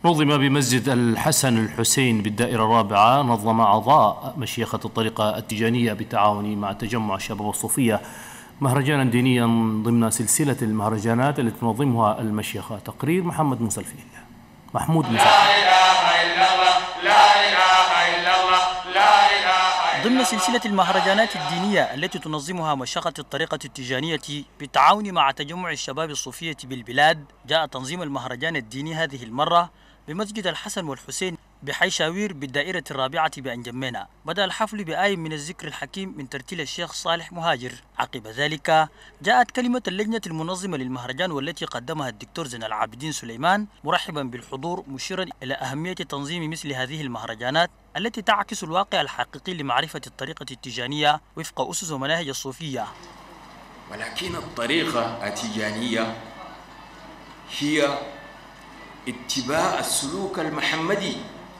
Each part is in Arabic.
نظم بمسجد الحسن الحسين بالدائرة الرابعة. نظم أعضاء مشيخة الطريقة التيجانية بالتعاون مع تجمع الشباب الصوفية مهرجانا دينيا ضمن سلسلة المهرجانات التي تنظمها المشيخة. تقرير محمد موسى الفيل. محمود موسى. لا إله إلا الله، لا إله إلا الله، لا إله إلا ضمن سلسلة المهرجانات الدينية التي تنظمها مشيخة الطريقة التيجانية بالتعاون مع تجمع الشباب الصوفية بالبلاد، جاء تنظيم المهرجان الديني هذه المرة بمسجد الحسن والحسين بحيشاوير بالدائرة الرابعة بأنجمينا. بدأ الحفل بآية من الذكر الحكيم من ترتيل الشيخ صالح مهاجر. عقب ذلك جاءت كلمة اللجنة المنظمة للمهرجان والتي قدمها الدكتور زين العابدين سليمان مرحبا بالحضور، مشيرا إلى أهمية تنظيم مثل هذه المهرجانات التي تعكس الواقع الحقيقي لمعرفة الطريقة التيجانية وفق أسس ومناهج الصوفية. ولكن الطريقة التيجانية هي اتباع السلوك المحمدي،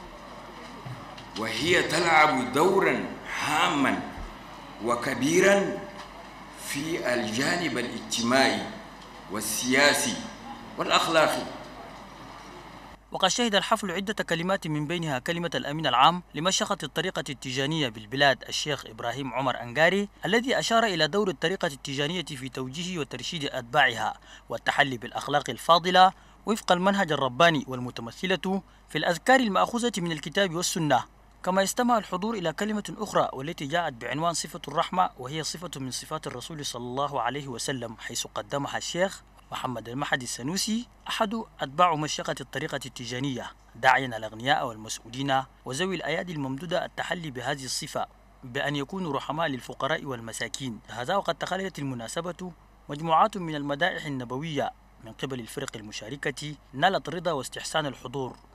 وهي تلعب دورا هاما وكبيرا في الجانب الاجتماعي والسياسي والأخلاقي. وقد شهد الحفل عدة كلمات من بينها كلمة الأمين العام لمشيخة الطريقة التيجانية بالبلاد الشيخ إبراهيم عمر أنقاري، الذي أشار إلى دور الطريقة التيجانية في توجيه وترشيد أتباعها والتحلي بالأخلاق الفاضلة وفق المنهج الرباني والمتمثلة في الأذكار المأخوذة من الكتاب والسنة. كما يستمع الحضور إلى كلمة أخرى والتي جاءت بعنوان صفة الرحمة، وهي صفة من صفات الرسول صلى الله عليه وسلم، حيث قدمها الشيخ محمد المحدي السنوسي أحد أتباع مشيخة الطريقة التيجانية، داعيا الأغنياء والمسؤولين وذوي الأيادي الممدودة التحلي بهذه الصفة بأن يكونوا رحماء للفقراء والمساكين. هذا وقد تخللت المناسبة مجموعات من المدائح النبوية من قبل الفرق المشاركة نالت رضا واستحسان الحضور.